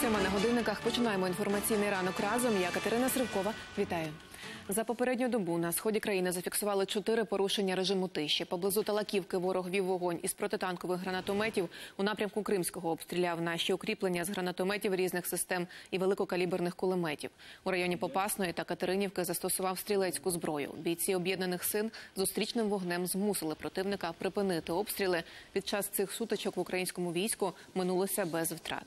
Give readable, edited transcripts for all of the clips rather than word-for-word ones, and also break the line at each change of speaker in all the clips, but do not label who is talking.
7 на годинниках. Починаємо інформаційний ранок разом. Я Катерина Сривкова. Вітаю. За попередню добу на сході країни зафіксували 4 порушення режиму тиші. Поблизу Талаківки ворог вів вогонь із протитанкових гранатометів. У напрямку Кримського обстріляв наші укріплення з гранатометів різних систем і великокаліберних кулеметів. У районі Попасної та Катеринівки застосував стрілецьку зброю. Бійці об'єднаних сил зустрічним вогнем змусили противника припинити обстріли. Під час цих сутичок в українському війську минулося без втрат.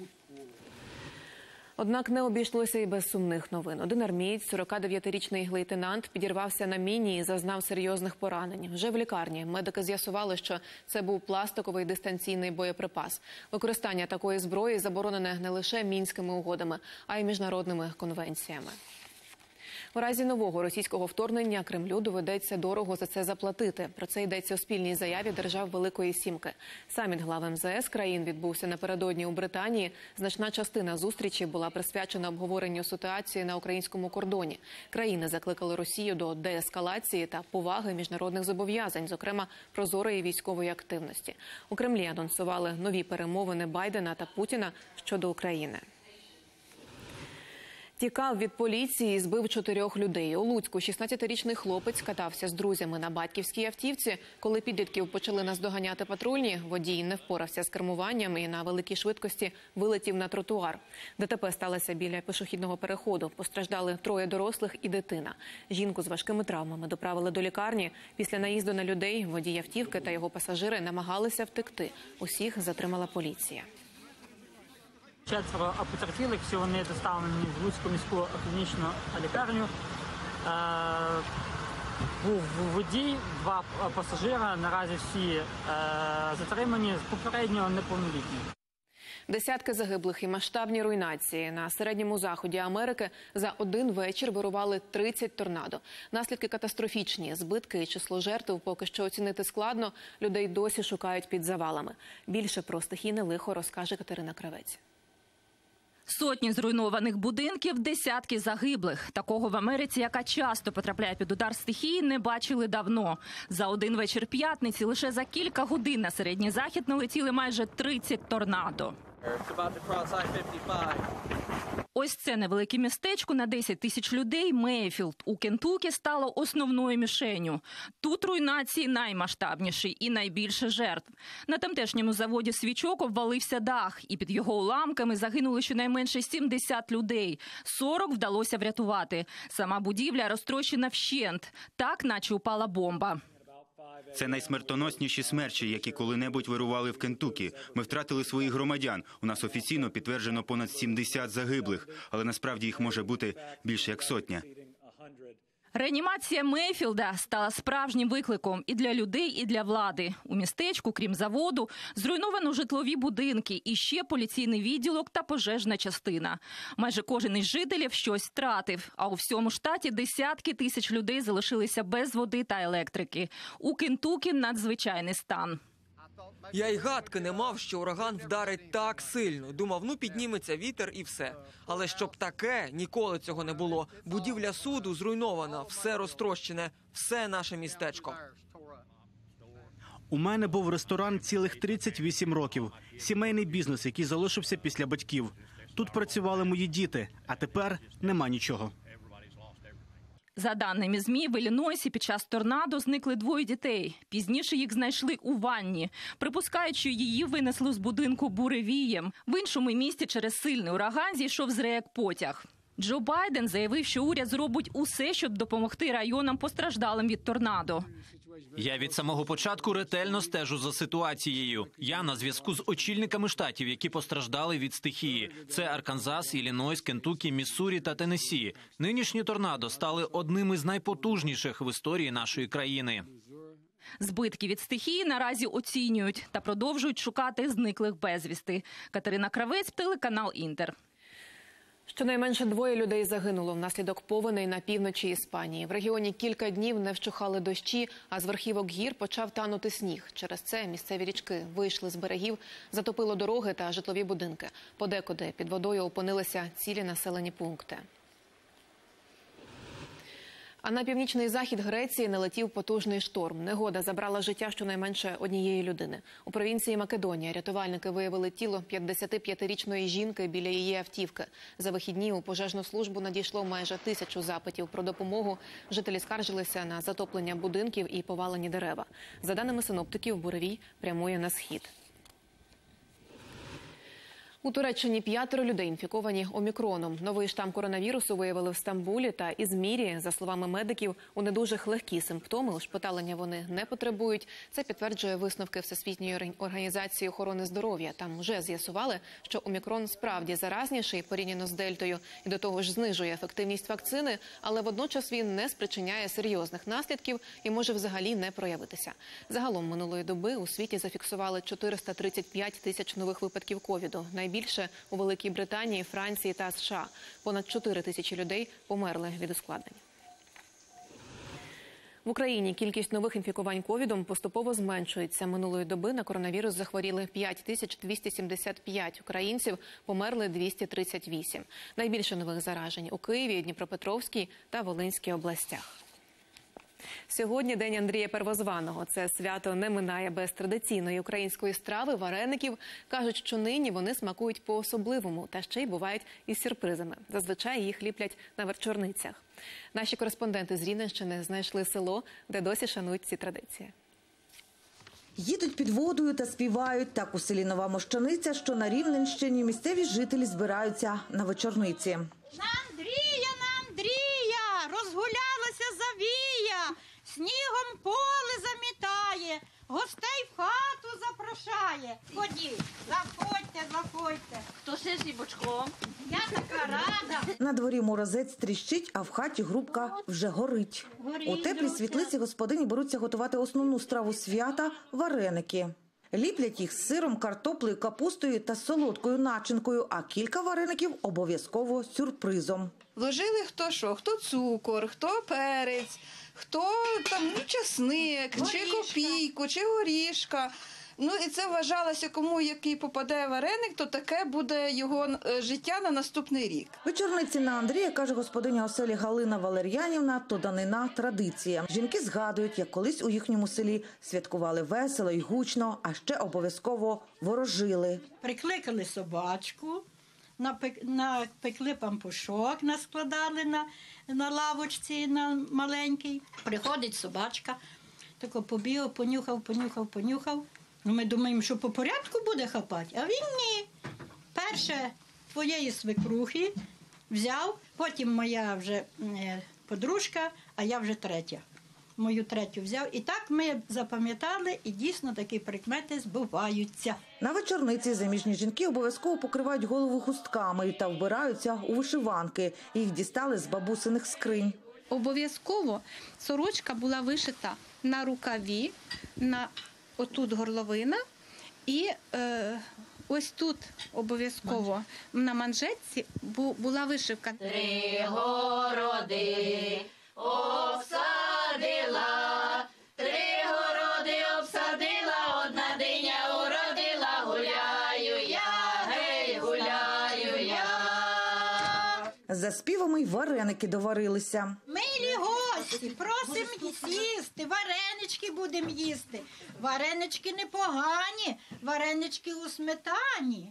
Однак не обійшлося і без сумних новин. Один армієць, 49-річний лейтенант, підірвався на міні і зазнав серйозних поранень. Вже в лікарні медики з'ясували, що це був пластиковий дистанційний боєприпас. Використання такої зброї заборонене не лише Мінськими угодами, а й міжнародними конвенціями. У разі нового російського вторгнення Кремлю доведеться дорого за це заплатити. Про це йдеться у спільній заяві держав Великої Сімки. Саміт глав МЗС країн відбувся напередодні у Британії. Значна частина зустрічі була присвячена обговоренню ситуації на українському кордоні. Країни закликали Росію до деескалації та поваги міжнародних зобов'язань, зокрема прозорої військової активності. У Кремлі анонсували нові перемовини Байдена та Путіна щодо України. Тікав від поліції і збив 4 людей. У Луцьку 16-річний хлопець катався з друзями на батьківській автівці. Коли підлітків почали наздоганяти патрульні, водій не впорався з кермуванням і на великій швидкості вилетів на тротуар. ДТП сталося біля пішохідного переходу. Постраждали 3 дорослих і дитина. Жінку з важкими травмами доправили до лікарні. Після наїзду на людей водій автівки та його пасажири намагалися втекти. Усіх затримала поліція.
4 потерпілих, всі вони доставлені в Луцьку міську клінічну лікарню. Був водій, 2 пасажира, наразі всі затримані, попередньо неповнолітні.
Десятки загиблих і масштабні руйнації. На Середньому Заході Америки за один вечір вирували 30 торнадо. Наслідки катастрофічні. Збитки і число жертв поки що оцінити складно. Людей досі шукають під завалами. Більше про стихійне лихо розкаже Катерина Кравець.
Сотні зруйнованих будинків, десятки загиблих. Такого в Америці, яка часто потрапляє під удар стихії, не бачили давно. За один вечір п'ятниці лише за кілька годин на Середній Захід налетіли майже 30 торнадо. Ось це невелике містечко на 10 тисяч людей, Мейфілд, у Кентукі, стало основною мішенню. Тут руйнації наймасштабніші і найбільше жертв. На тамтешньому заводі свічок обвалився дах, і під його уламками загинули щонайменше 70 людей. 40 вдалося врятувати. Сама будівля розтрощена вщент, так наче упала бомба.
Це найсмертоносніші смерчі, які коли-небудь вирували в Кентукі. Ми втратили своїх громадян. У нас офіційно підтверджено понад 70 загиблих, але насправді їх може бути більше як сотня.
Реанімація Мейфілда стала справжнім викликом і для людей, і для влади. У містечку, крім заводу, зруйновано житлові будинки, і ще поліційний відділок та пожежна частина. Майже кожен із жителів щось втратив, а у всьому штаті десятки тисяч людей залишилися без води та електрики. У Кентукі надзвичайний стан.
Я й гадки не мав, що ураган вдарить так сильно. Думав, підніметься вітер і все. Але щоб таке, ніколи цього не було. Будівля суду зруйнована, все розтрощене, все наше містечко.
У мене був ресторан цілих 38 років. Сімейний бізнес, який залишився після батьків. Тут працювали мої діти, а тепер нема нічого.
За даними ЗМІ, в Іллінойсі під час торнадо зникли 2 дітей. Пізніше їх знайшли у ванні. Припускають, що її винесли з будинку буревієм. В іншому місті через сильний ураган зійшов з рейок потяг. Джо Байден заявив, що уряд зробить усе, щоб допомогти районам, постраждалим від торнадо.
Я від самого початку ретельно стежу за ситуацією. Я на зв'язку з очільниками штатів, які постраждали від стихії. Це Арканзас, Іллінойс, Кентукі, Міссурі та Теннессі. Нинішні торнадо стали одним із найпотужніших в історії нашої країни.
Збитки від стихії наразі оцінюють та продовжують шукати зниклих безвісти. Катерина Кравець, телеканал «Інтер».
Щонайменше 2 людей загинуло внаслідок повеней на півночі Іспанії. В регіоні кілька днів не вщухали дощі, а з верхівок гір почав танути сніг. Через це місцеві річки вийшли з берегів, затопило дороги та житлові будинки. Подекуди під водою опинилися цілі населені пункти. А на північний захід Греції налетів потужний шторм. Негода забрала життя щонайменше однієї людини. У провінції Македонія рятувальники виявили тіло 55-річної жінки біля її автівки. За вихідні у пожежну службу надійшло майже 1000 запитів про допомогу. Жителі скаржилися на затоплення будинків і повалені дерева. За даними синоптиків, буревій прямує на схід. У Туреччині 5 людей інфіковані омікроном. Новий штам коронавірусу виявили в Стамбулі та Ізмірі. За словами медиків, у недужих легкі симптоми, ушпиталення вони не потребують. Це підтверджує висновки Всесвітньої організації охорони здоров'я. Там вже з'ясували, що омікрон справді заразніший порівняно з дельтою і до того ж знижує ефективність вакцини, але водночас він не спричиняє серйозних наслідків і може взагалі не проявитися. Загалом минулої доби у світі зафіксували 435 тисяч нових випадків ковіду. Найбільше у Великій Британії, Франції та США. Понад 4 тисячі людей померли від ускладнень. В Україні кількість нових інфікувань ковідом поступово зменшується. Минулої доби на коронавірус захворіли 5275 українців, померли 238. Найбільше нових заражень у Києві, Дніпропетровській та Волинській областях. Сьогодні День Андрія Первозваного. Це свято не минає без традиційної української страви – вареників. Кажуть, що нині вони смакують по-особливому та ще й бувають із сюрпризами. Зазвичай їх ліплять на вечорницях. Наші кореспонденти з Рівненщини знайшли село, де досі шанують ці традиції.
Їдуть під водою та співають. Так у селі Нова Мощаниця, що на Рівненщині, місцеві жителі збираються на вечорниці.
На Андрія, розгулялася завія, снігом поле замітає, гостей в хату запрошає. Ходіть, заходьте.
Хто сидить бочком?
Я така рада.
На дворі морозець тріщить, а в хаті грубка вже горить. У теплій світлиці господині беруться готувати основну страву свята – вареники. Ліплять їх з сиром, картоплею, капустою та солодкою начинкою, а кілька вареників обов'язково сюрпризом.
Вложили хто що, хто цукор, хто перець, хто там часник, чи копійку, чи горішка. Ну і це вважалося, кому який попадає вареник, то таке буде його життя на наступний рік.
Вечорниці на Андрія, каже господиня оселі Галина Валер'янівна, то данина традиція. Жінки згадують, як колись у їхньому селі святкували весело і гучно, а ще обов'язково ворожили.
Прикликали собачку, напекли пампушок, наскладали на лавочці на маленькій. Приходить собачка, тако побігав, понюхав. Ну, ми думаємо, що по порядку буде хапати, а він ні. Перше твоєї свекрухи взяв, потім моя вже подружка, а я вже третя. Мою третю взяв. І так ми запам'ятали, і дійсно такі прикмети збуваються.
На вечорниці заміжні жінки обов'язково покривають голову хустками та вбираються у вишиванки. Їх дістали з бабусиних скринь.
Обов'язково сорочка була вишита на рукаві, отут горловина, і ось тут обов'язково на манжетці була вишивка.
3 городи обсадила, 3 городи обсадила, одна диня уродила, гуляю я, гей, гуляю я.
За співами й вареники доварилися.
Милі гості, просимо сісти, варенички будемо їсти. Варенички непогані, варенички у сметані.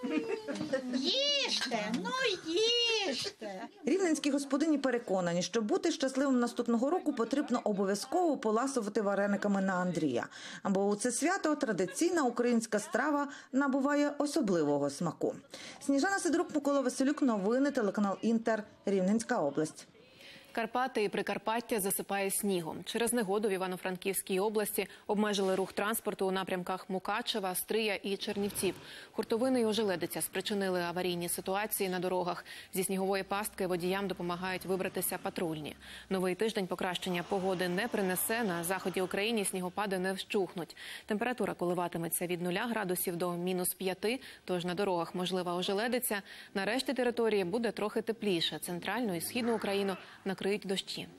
Їжте, їжте.
Рівненські господині переконані, щоб бути щасливим наступного року, потрібно обов'язково поласувати варениками на Андрія. Бо у це свято традиційна українська страва набуває особливого смаку. Сніжана Сидорук, Микола Василюк, новини, телеканал Інтер, Рівненська область.
Карпати і Прикарпаття засипає снігом. Через негоду в Івано-Франківській області обмежили рух транспорту у напрямках Мукачева, Стрия і Чернівців. Хуртовини й ожеледиця спричинили аварійні ситуації на дорогах. Зі снігової пастки водіям допомагають вибратися патрульні. Новий тиждень покращення погоди не принесе. На заході України снігопади не вщухнуть. Температура коливатиметься від 0 градусів до -5, тож на дорогах можлива ожеледиця. На решті території буде трохи тепліше. Центральну і східну Україну накриють дощі.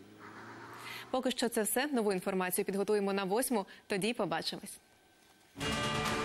Поки що це все. Нову інформацію підготуємо на 8-му. Тоді побачимось.